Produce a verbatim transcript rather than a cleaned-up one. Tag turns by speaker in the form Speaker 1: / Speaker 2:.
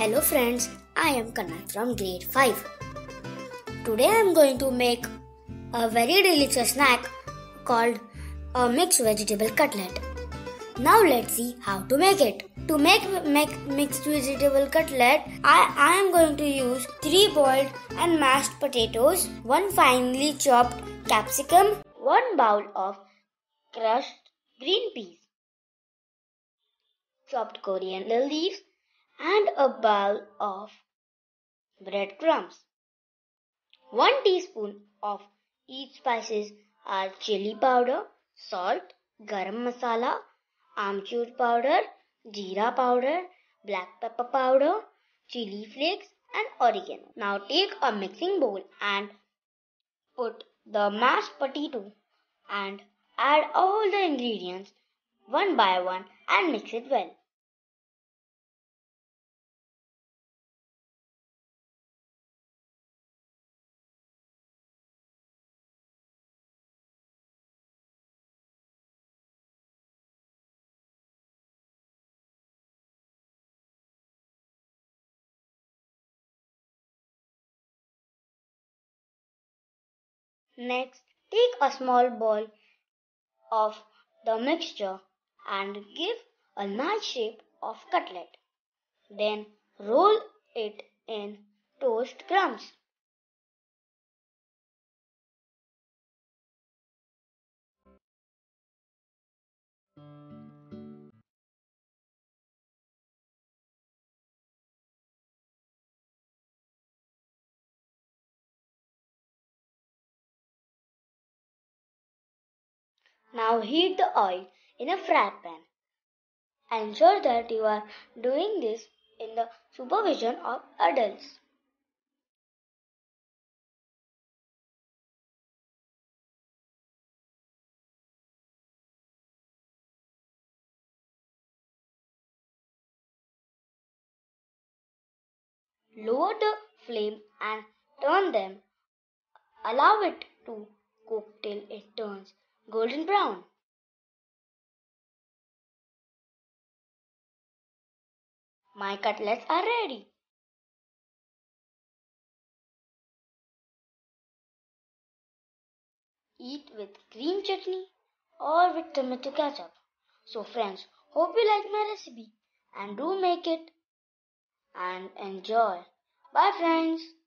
Speaker 1: Hello friends, I am Kanak from grade five. Today I am going to make a very delicious snack called a mixed vegetable cutlet. Now let's see how to make it. To make, make mixed vegetable cutlet, I, I am going to use three boiled and mashed potatoes, one finely chopped capsicum, one bowl of crushed green peas, chopped coriander leaves, and a bowl of breadcrumbs. one teaspoon of each spices are chili powder, salt, garam masala, amchur powder, jeera powder, black pepper powder, chili flakes and oregano. Now take a mixing bowl and put the mashed potato and add all the ingredients one by one and mix it well. Next, take a small bowl of the mixture and give a nice shape of cutlet. Then roll it in toast crumbs. Now heat the oil in a fry pan. Ensure that you are doing this in the supervision of adults. Lower the flame and turn them. Allow it to cook till it turns golden brown. My cutlets are ready. Eat with green chutney or with tomato ketchup. So friends, hope you like my recipe and do make it and enjoy. Bye friends.